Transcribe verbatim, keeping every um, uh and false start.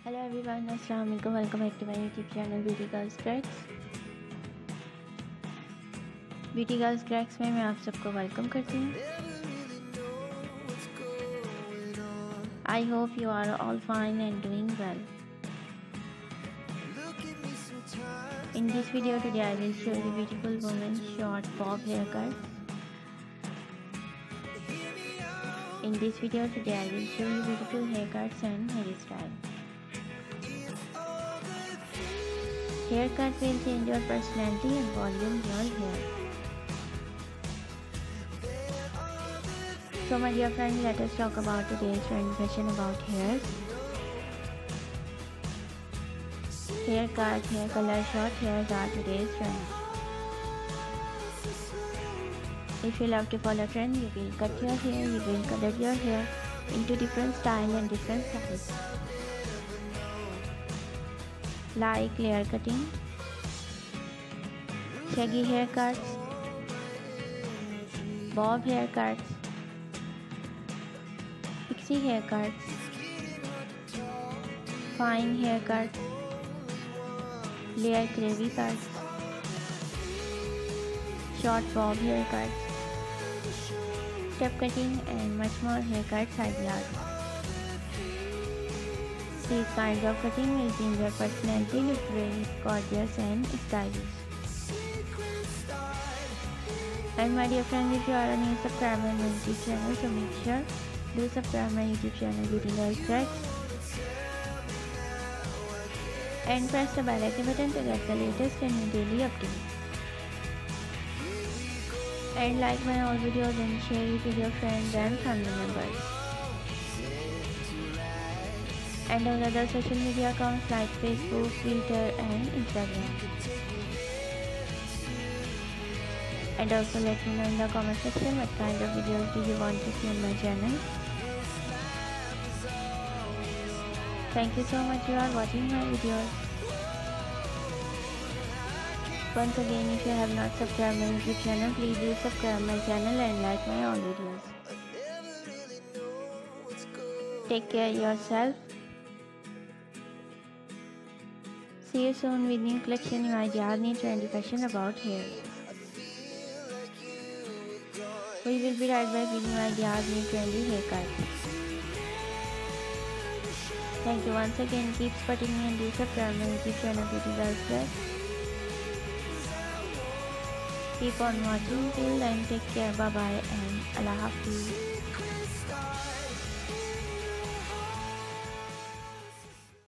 Hello everyone, अस्सलाम वालेकुम। Welcome back to my YouTube channel Beauty Girls Cracks. Beauty Girls Cracks में मैं आप सबको वेलकम करती हूँ। I hope you are all fine and doing well. In this video today I will show you beautiful women short bob haircut. In this video today I will show you beautiful haircuts and hairstyle. Haircut will change your personality and volume your hair. So my dear friends, let us talk about today's trend fashion about hair. Haircut, hair color, short hairs are today's trend. If you love to follow trend, you will cut your hair, you will color your hair into different style and different size. Like layer cutting, shaggy haircuts, bob haircuts, pixie haircuts, fine haircuts, layer curvy cuts, short bob haircuts, step cutting and much more haircuts ideas. These kinds of cutting will change your personality, look very gorgeous and stylish. And my dear friends, if you are a new subscriber on my YouTube channel, so make sure do subscribe my YouTube channel Beauty Girls Cracks and press the bell icon button to get the latest and new daily updates. And like my all videos and share it with your friends and family members. And on other social media accounts like Facebook, Twitter and Instagram. And also let me know in the comment section what kind of videos do you want to see on my channel. Thank you so much you are watching my videos. Once again, if you have not subscribed my YouTube channel, please do subscribe my channel and like my all videos. Take care of yourself. See you soon with new collection, new ideas, new trendy fashion about hair. We will be right back with new ideas, new trendy haircuts. Thank you once again. Keep supporting me and do subscribe my YouTube channel Beauty Girls Cracks. Keep on watching till then. Take care. Bye bye and Allah Hafiz.